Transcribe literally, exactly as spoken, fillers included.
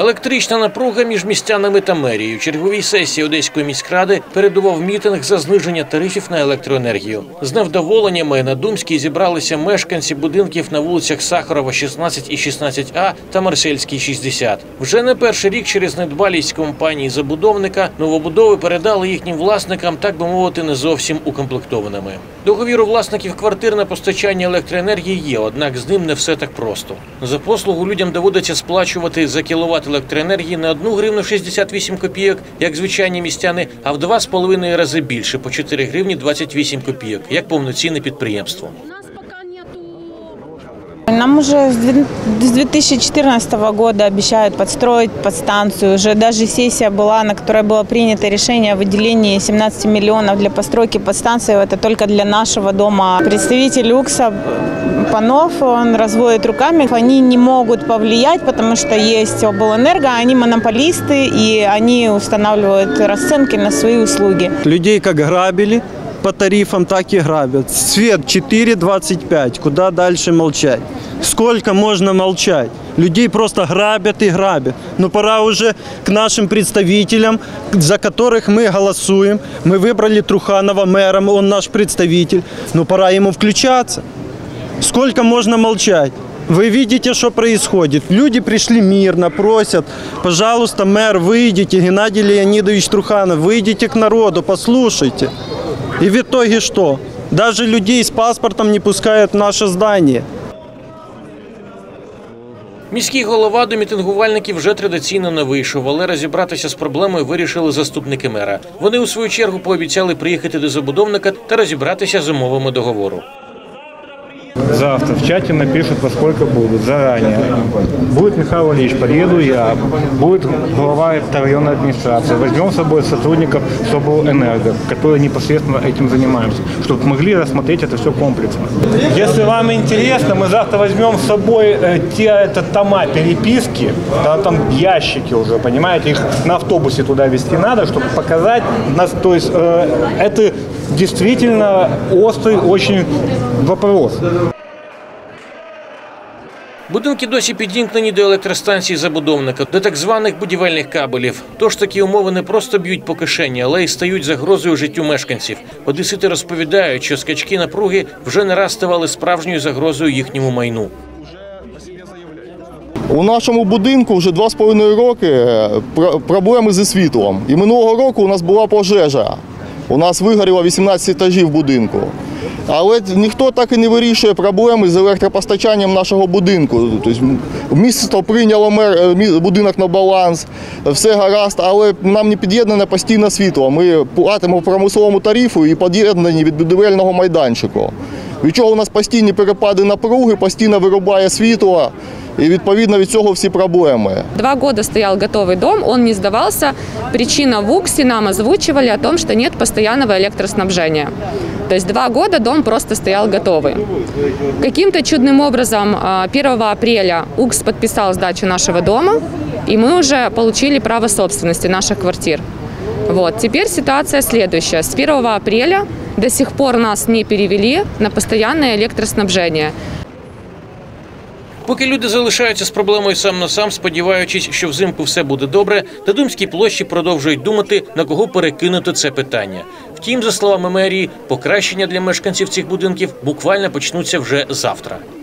Електрична напруга між містянами та мерією. Черговій сесії Одеської міськради передував мітинг за зниження тарифів на електроенергію. З невдоволеннями на Думській зібралися мешканці будинків на вулицях Сахарова, шістнадцять і шістнадцять А та Марсельській, шістдесят. Вже не перший рік через недбалість компанії-забудовника новобудови передали їхнім власникам, так би мовити, не зовсім укомплектованими. Договір у власників квартир на постачання електроенергії є, однак з ним не все так просто. За послугу людям доводиться сплачувати за кіловат електроенергії не одну гривну шістдесят вісім копійок, як звичайні містяни, а в два з половиною рази більше – по чотири гривні двадцять вісім копійок, як повноцінне підприємство. Нам уже с две тысячи четырнадцатого года обещают подстроить подстанцию. Уже даже сессия была, на которой было принято решение о выделении семнадцати миллионов для постройки подстанции. Это только для нашего дома. Представитель УКСа Панов, он разводит руками. Они не могут повлиять, потому что есть облэнерго, они монополисты, и они устанавливают расценки на свои услуги. Людей как грабили по тарифам, так и грабят. Свет четыре двадцать пять. Куда дальше молчать? Сколько можно молчать? Людей просто грабят и грабят. Но пора уже к нашим представителям, за которых мы голосуем. Мы выбрали Труханова мэром, он наш представитель. Но пора ему включаться. Сколько можно молчать? Вы видите, что происходит. Люди пришли мирно, просят, пожалуйста, мэр, выйдите, Геннадий Леонидович Труханов, выйдите к народу, послушайте. И в итоге что? Даже людей с паспортом не пускают в наше здание. Міський голова до мітингувальників вже традиційно не вийшов, але розібратися з проблемою вирішили заступники мера. Вони у свою чергу пообіцяли приїхати до забудовника та розібратися з умовами договору. Завтра в чате напишут, во сколько будут, заранее. Будет Михаил Ильич, подъеду я, будет глава районной администрации. Возьмем с собой сотрудников Соблэнерго, которые непосредственно этим занимаются, чтобы могли рассмотреть это все комплексно. Если вам интересно, мы завтра возьмем с собой те это, тома переписки, там ящики уже, понимаете, их на автобусе туда везти надо, чтобы показать нас, то есть э, это действительно острый очень вопрос. Будинки досі підімкнені до електростанції забудовника, до так званих будівельних кабелів. Тож такі умови не просто б'ють по кишені, але й стають загрозою життю мешканців. Одесити розповідають, що скачки напруги вже не раз ставали справжньою загрозою їхньому майну. У нашому будинку вже два з половиною роки проблеми зі світлом. І минулого року у нас була пожежа. У нас вигоріло вісімнадцять етажів будинку. Але ніхто так і не вирішує проблеми з електропостачанням нашого будинку. Тобто, місто прийняло мер, будинок на баланс, все гаразд, але нам не під'єднане постійне світло. Ми платимо по промисловому тарифу і під'єднані від будівельного майданчику. Від чого у нас постійні перепади напруги, постійно вирубає світло. И, відповідно, від цього всі проблеми. Два года стоял готовый дом, он не сдавался. Причина в УКСе нам озвучивали о том, что нет постоянного электроснабжения. То есть два года дом просто стоял готовый. Каким-то чудным образом первого апреля УКС подписал сдачу нашего дома, и мы уже получили право собственности наших квартир. Вот. Теперь ситуация следующая. С первого апреля до сих пор нас не перевели на постоянное электроснабжение. Поки люди залишаються з проблемою сам на сам, сподіваючись, що взимку все буде добре, на Думській площі продовжують думати, на кого перекинути це питання. Втім, за словами мерії, покращення для мешканців цих будинків буквально почнуться вже завтра.